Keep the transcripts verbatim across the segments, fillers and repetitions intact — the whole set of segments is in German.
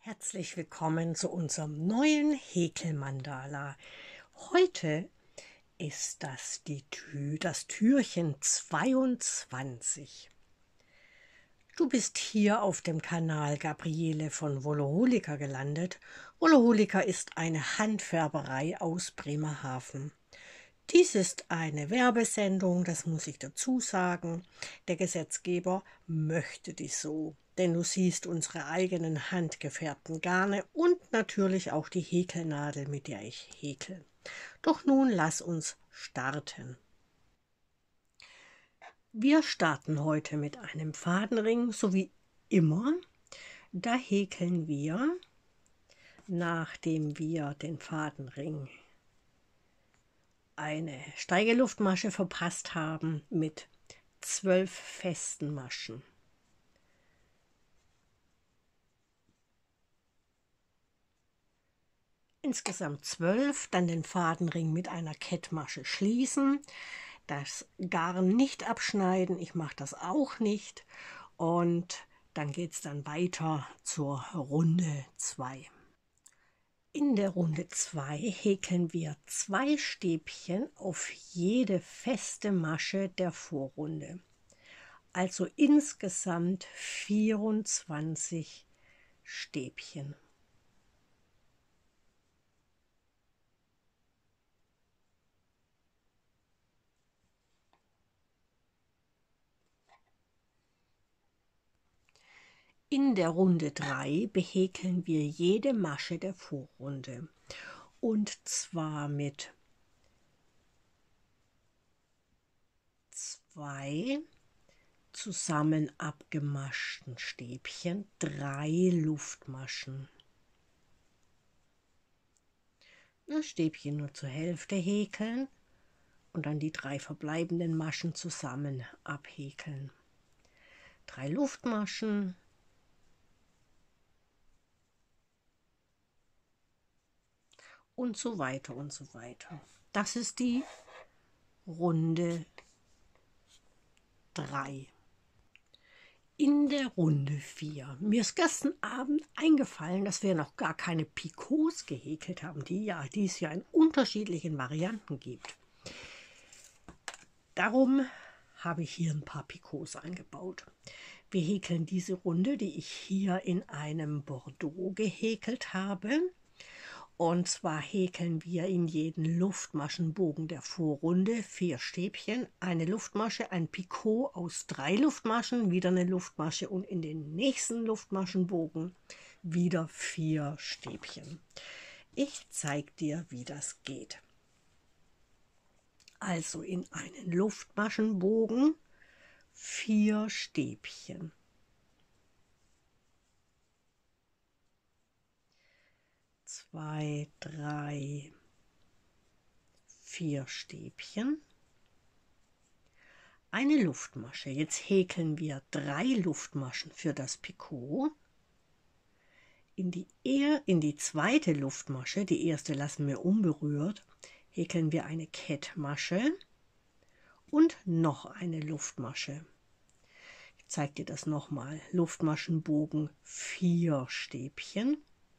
Herzlich willkommen zu unserem neuen Häkelmandala. Heute ist das die Tür, das Türchen zweiundzwanzig. Du bist hier auf dem Kanal Gabriele von Woloholika gelandet. Woloholika ist eine Handfärberei aus Bremerhaven. Dies ist eine Werbesendung, das muss ich dazu sagen. Der Gesetzgeber möchte dies so, denn du siehst unsere eigenen handgefärbten Garne und natürlich auch die Häkelnadel, mit der ich häkel. Doch nun lass uns starten. Wir starten heute mit einem Fadenring, so wie immer. Da häkeln wir, nachdem wir den Fadenring eine Steigeluftmasche verpasst haben, mit zwölf festen Maschen. Insgesamt zwölf, dann den Fadenring mit einer Kettmasche schließen, das Garn nicht abschneiden, ich mache das auch nicht, und dann geht es dann weiter zur Runde zwei. In der Runde zwei häkeln wir zwei Stäbchen auf jede feste Masche der Vorrunde. Also insgesamt vierundzwanzig Stäbchen. In der Runde drei behäkeln wir jede Masche der Vorrunde, und zwar mit zwei zusammen abgemaschten Stäbchen, drei Luftmaschen. Das Stäbchen nur zur Hälfte häkeln und dann die drei verbleibenden Maschen zusammen abhäkeln. Drei Luftmaschen, und so weiter und so weiter. Das ist die Runde drei. In der Runde vier. Mir ist gestern Abend eingefallen, dass wir noch gar keine Picots gehäkelt haben, die, ja, die es ja in unterschiedlichen Varianten gibt. Darum habe ich hier ein paar Picots eingebaut. Wir häkeln diese Runde, die ich hier in einem Bordeaux gehäkelt habe. Und zwar häkeln wir in jeden Luftmaschenbogen der Vorrunde vier Stäbchen, eine Luftmasche, ein Picot aus drei Luftmaschen, wieder eine Luftmasche und in den nächsten Luftmaschenbogen wieder vier Stäbchen. Ich zeige dir, wie das geht. Also in einen Luftmaschenbogen vier Stäbchen. Zwei, drei, vier Stäbchen, eine Luftmasche. Jetzt häkeln wir drei Luftmaschen für das Picot. In die, in die zweite Luftmasche, die erste lassen wir unberührt, häkeln wir eine Kettmasche und noch eine Luftmasche. Ich zeige dir das nochmal. Luftmaschenbogen vier Stäbchen.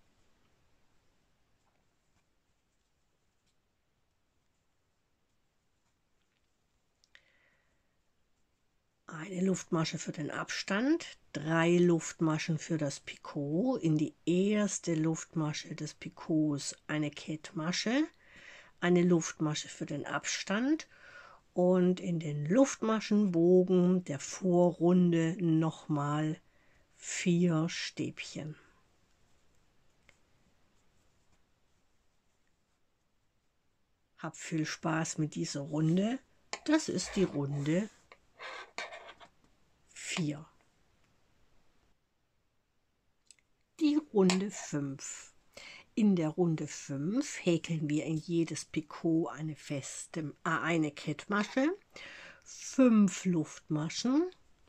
Eine Luftmasche für den Abstand, drei Luftmaschen für das Picot, in die erste Luftmasche des Picots eine Kettmasche, eine Luftmasche für den Abstand und in den Luftmaschenbogen der Vorrunde nochmal vier Stäbchen. Hab viel Spaß mit dieser Runde. Das ist die Runde vier. Die Runde fünf. In der Runde fünf häkeln wir in jedes Picot eine feste, äh, eine Kettmasche, fünf Luftmaschen.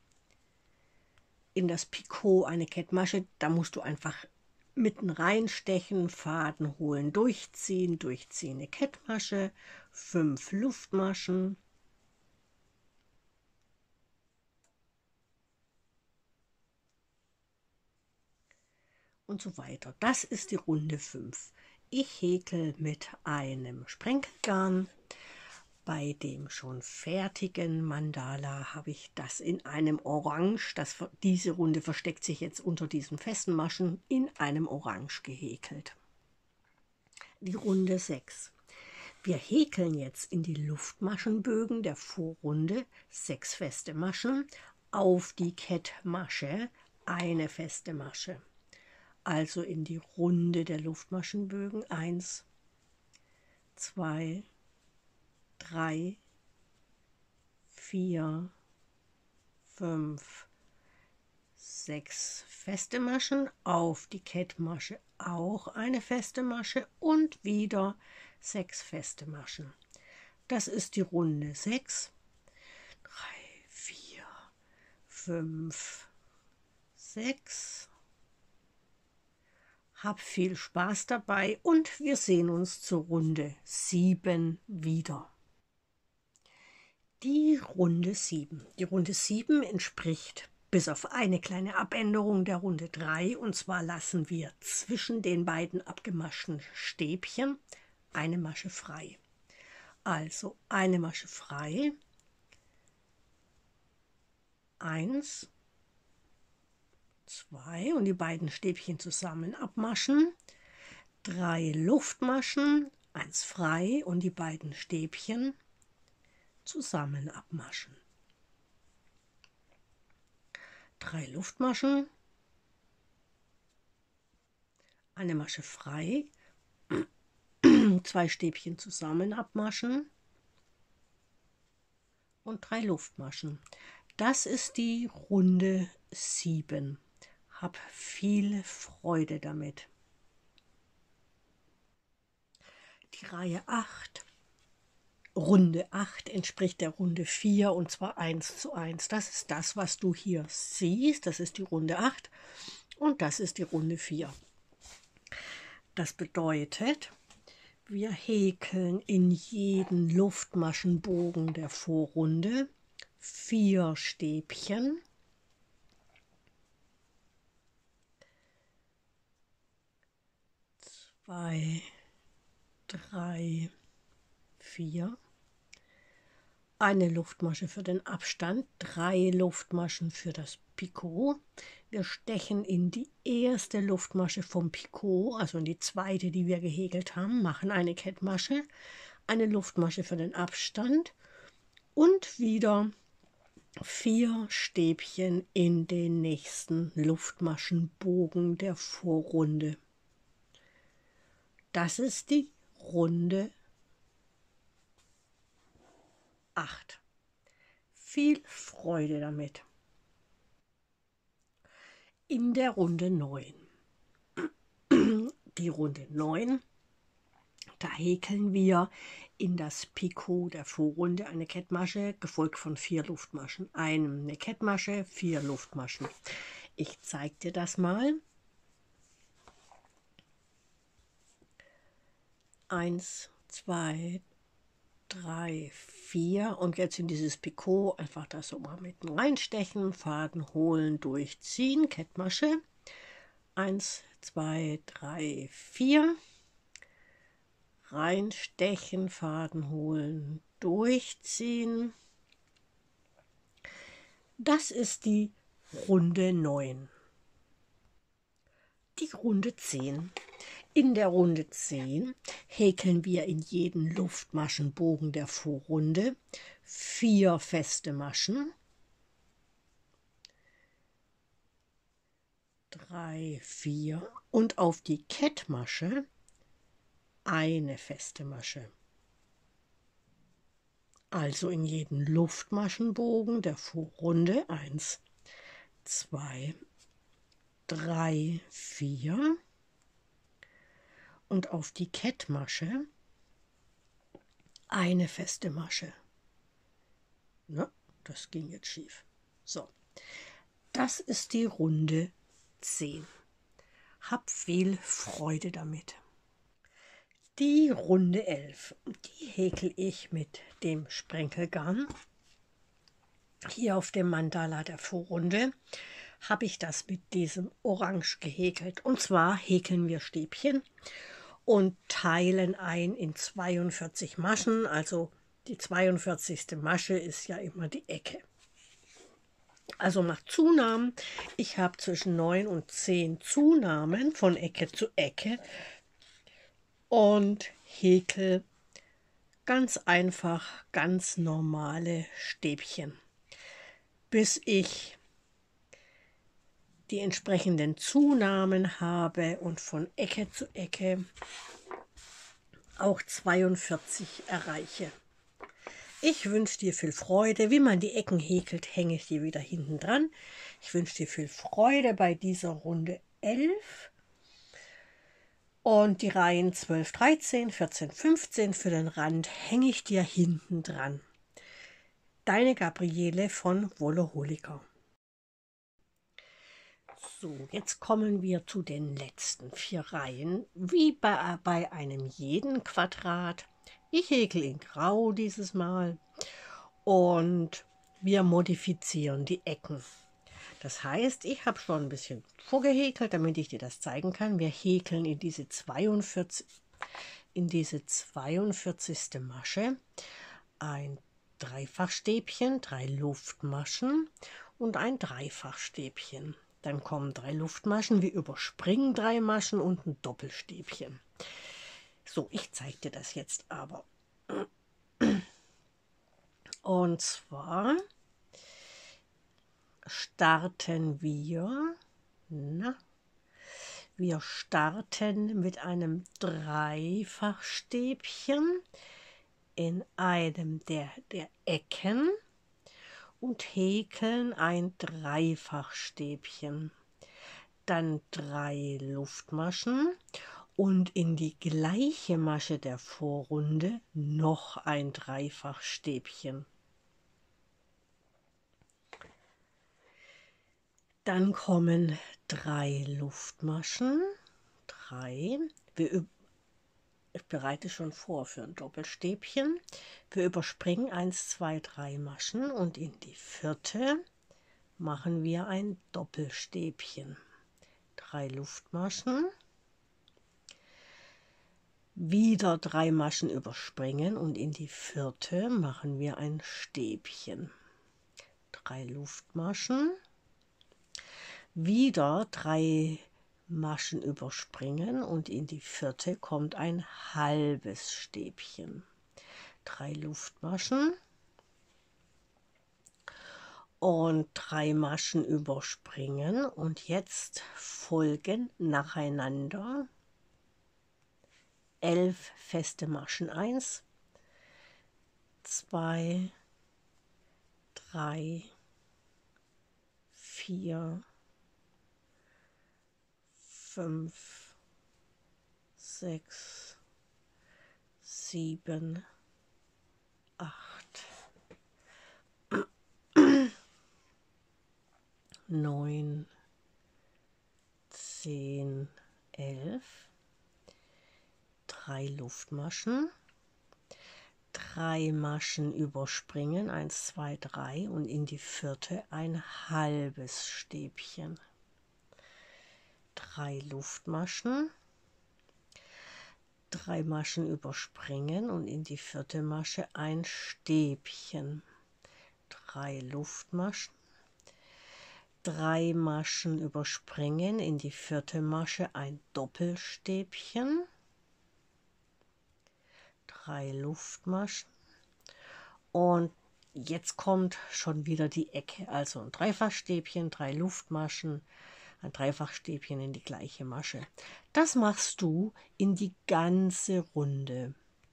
In das Picot eine Kettmasche, da musst du einfach mitten reinstechen, Faden holen, durchziehen, durchziehen, eine Kettmasche, fünf Luftmaschen. und so weiter. Das ist die Runde fünf. Ich häkel mit einem Sprenkelgarn. Bei dem schon fertigen Mandala habe ich das in einem Orange, das, diese Runde versteckt sich jetzt unter diesen festen Maschen, in einem Orange gehäkelt. Die Runde sechs. Wir häkeln jetzt in die Luftmaschenbögen der Vorrunde sechs feste Maschen, auf die Kettmasche eine feste Masche. Also in die Runde der Luftmaschenbögen eins, zwei, drei, vier, fünf, sechs feste Maschen, auf die Kettmasche auch eine feste Masche und wieder sechs feste Maschen. Das ist die Runde sechs. drei, vier, fünf, sechs. Hab viel Spaß dabei und wir sehen uns zur Runde sieben wieder. Die Runde sieben. Die Runde sieben entspricht bis auf eine kleine Abänderung der Runde drei, und zwar lassen wir zwischen den beiden abgemaschten Stäbchen eine Masche frei. Also eine Masche frei, eins, zwei und die beiden Stäbchen zusammen abmaschen, drei Luftmaschen, eins frei und die beiden Stäbchen zusammen abmaschen. Drei Luftmaschen, eine Masche frei, zwei Stäbchen zusammen abmaschen und drei Luftmaschen. Das ist die Runde sieben. Hab viel Freude damit. Die Reihe acht. Runde acht entspricht der Runde vier und zwar eins zu eins. Das ist das, was du hier siehst. Das ist die Runde acht und das ist die Runde vier. Das bedeutet, wir häkeln in jeden Luftmaschenbogen der Vorrunde vier Stäbchen. Zwei, drei, vier. Eine Luftmasche für den Abstand, drei Luftmaschen für das Picot. Wir stechen in die erste Luftmasche vom Picot, also in die zweite, die wir gehäkelt haben, machen eine Kettmasche, eine Luftmasche für den Abstand und wieder vier Stäbchen in den nächsten Luftmaschenbogen der Vorrunde. Das ist die Runde acht. Viel Freude damit. In der Runde neun. Die Runde neun, da häkeln wir in das Picot der Vorrunde eine Kettmasche, gefolgt von vier Luftmaschen. Eine Kettmasche, vier Luftmaschen. Ich zeige dir das mal. Eins, zwei, drei, vier und jetzt in dieses Picot einfach das so mal mitten reinstechen, Faden holen, durchziehen, Kettmasche, eins, zwei, drei, vier, reinstechen, Faden holen, durchziehen. Das ist die Runde neun. Die Runde zehn. In der Runde zehn häkeln wir in jeden Luftmaschenbogen der Vorrunde vier feste Maschen, drei, vier und auf die Kettmasche eine feste Masche. Also in jeden Luftmaschenbogen der Vorrunde eins, zwei, drei, vier. Und auf die Kettmasche eine feste Masche. Na, das ging jetzt schief. So, das ist die Runde zehn. Hab viel Freude damit. Die Runde elf, die häkel ich mit dem Sprenkelgarn. Hier auf dem Mandala der Vorrunde habe ich das mit diesem Orange gehäkelt. Und zwar häkeln wir Stäbchen und teilen ein in zweiundvierzig Maschen. Also die zweiundvierzigste Masche ist ja immer die Ecke. Also macht Zunahmen. Ich habe zwischen neun und zehn Zunahmen von Ecke zu Ecke und häkel ganz einfach ganz normale Stäbchen, bis ich die entsprechenden Zunahmen habe und von Ecke zu Ecke auch zweiundvierzig erreiche. Ich wünsche dir viel Freude. Wie man die Ecken häkelt, hänge ich dir wieder hinten dran. Ich wünsche dir viel Freude bei dieser Runde elf. Und die Reihen zwölf, dreizehn, vierzehn, fünfzehn für den Rand hänge ich dir hinten dran. Deine Gabriele von Wolleholiker. So, jetzt kommen wir zu den letzten vier Reihen, wie bei, bei einem jeden Quadrat. Ich häkel in Grau dieses Mal und wir modifizieren die Ecken. Das heißt, ich habe schon ein bisschen vorgehäkelt, damit ich dir das zeigen kann. Wir häkeln in diese zweiundvierzig, in diese zweiundvierzigste Masche ein Dreifachstäbchen, drei Luftmaschen und ein Dreifachstäbchen. Dann kommen drei Luftmaschen, wir überspringen drei Maschen und ein Doppelstäbchen. So, ich zeige dir das jetzt aber. Und zwar starten wir, na, wir starten mit einem Dreifachstäbchen in einem der, der Ecken und häkeln ein Dreifachstäbchen, dann drei Luftmaschen und in die gleiche Masche der Vorrunde noch ein Dreifachstäbchen. Dann kommen drei Luftmaschen, drei, wir ich bereite schon vor für ein Doppelstäbchen. Wir überspringen eins, zwei, drei Maschen und in die vierte machen wir ein Doppelstäbchen. Drei Luftmaschen, wieder drei Maschen überspringen und in die vierte machen wir ein Stäbchen. Drei Luftmaschen, wieder drei Maschen überspringen und in die vierte kommt ein halbes Stäbchen. Drei Luftmaschen und drei Maschen überspringen und jetzt folgen nacheinander elf feste Maschen. eins, zwei, drei, vier, fünf, sechs, sieben, acht, neun, zehn, elf, drei Luftmaschen, drei Maschen überspringen, eins, zwei, drei und in die vierte ein halbes Stäbchen. Drei Luftmaschen, drei Maschen überspringen und in die vierte Masche ein Stäbchen. Drei Luftmaschen, drei Maschen überspringen, in die vierte Masche ein Doppelstäbchen. Drei Luftmaschen und jetzt kommt schon wieder die Ecke, also ein Dreifachstäbchen, drei Luftmaschen, ein Dreifachstäbchen in die gleiche Masche. Das machst du in die ganze Runde.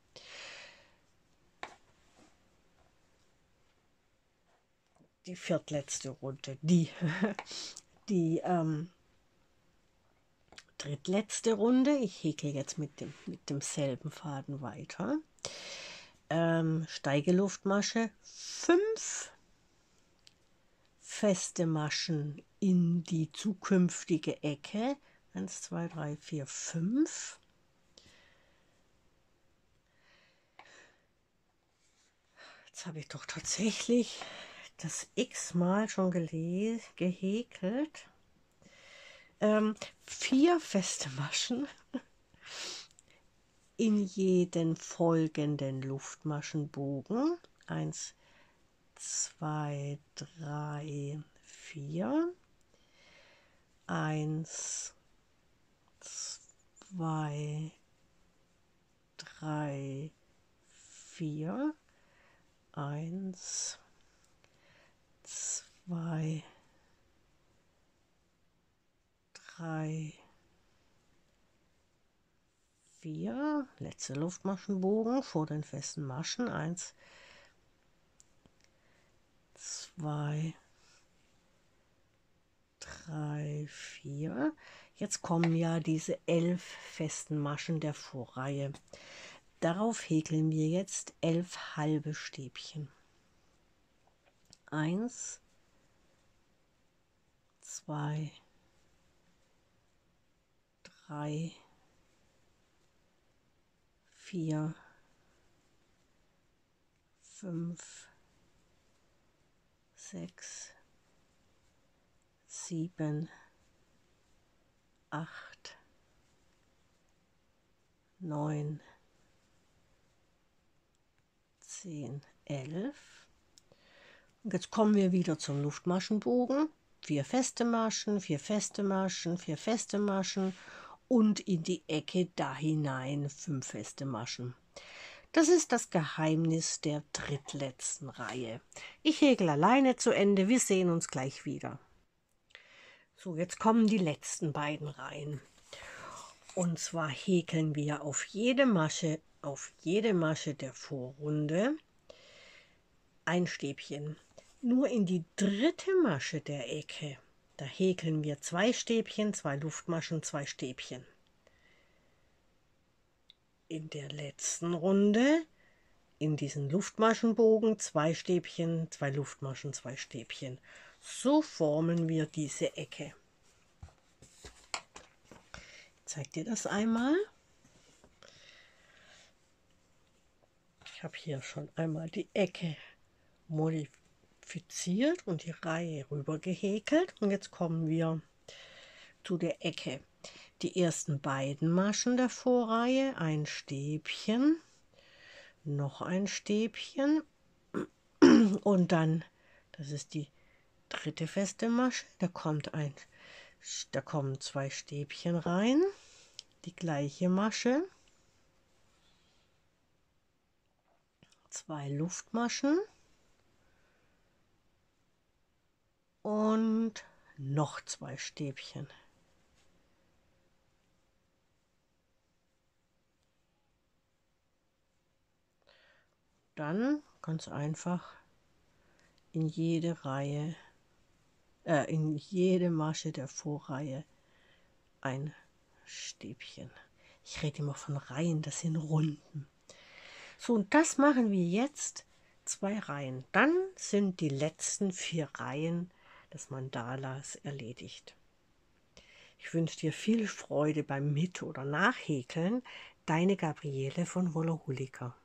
Die viertletzte Runde, die, die ähm, drittletzte Runde. Ich häkle jetzt mit, dem, mit demselben Faden weiter. Ähm, Steigeluftmasche, fünf feste Maschen in die zukünftige Ecke. eins, zwei, drei, vier, fünf. Jetzt habe ich doch tatsächlich das x-mal schon gehäkelt. Ähm, vier feste Maschen in jeden folgenden Luftmaschenbogen. Eins, zwei, drei, vier. Eins, zwei, drei, vier. Eins, zwei, drei, vier. Letzte Luftmaschenbogen vor den festen Maschen. Eins, zwei, drei, vier. Jetzt kommen ja diese elf festen Maschen der Vorreihe. Darauf häkeln wir jetzt elf halbe Stäbchen. Eins, zwei, drei, vier, fünf, sechs, sieben, acht, neun, zehn, elf. Und jetzt kommen wir wieder zum Luftmaschenbogen. Vier feste Maschen, vier feste Maschen, vier feste Maschen und in die Ecke da hinein fünf feste Maschen. Das ist das Geheimnis der drittletzten Reihe. Ich häkel alleine zu Ende, wir sehen uns gleich wieder. So, jetzt kommen die letzten beiden Reihen. Und zwar häkeln wir auf jede Masche, auf jede Masche der Vorrunde ein Stäbchen. Nur in die dritte Masche der Ecke, da häkeln wir zwei Stäbchen, zwei Luftmaschen, zwei Stäbchen. In der letzten Runde, in diesen Luftmaschenbogen, zwei Stäbchen, zwei Luftmaschen, zwei Stäbchen. So formen wir diese Ecke. Ich zeige dir das einmal. Ich habe hier schon einmal die Ecke modifiziert und die Reihe rüber gehäkelt. Und jetzt kommen wir zu der Ecke. Die ersten beiden Maschen der Vorreihe, ein Stäbchen, noch ein Stäbchen und dann, das ist die dritte feste Masche, da kommt ein, da kommen zwei Stäbchen rein, die gleiche Masche, zwei Luftmaschen und noch zwei Stäbchen. Dann ganz einfach in jede Reihe, äh, in jede Masche der Vorreihe ein Stäbchen. Ich rede immer von Reihen, das sind Runden. So, und das machen wir jetzt zwei Reihen. Dann sind die letzten vier Reihen des Mandalas erledigt. Ich wünsche dir viel Freude beim Mit- oder Nachhäkeln. Deine Gabriele von Wolle Hulliker.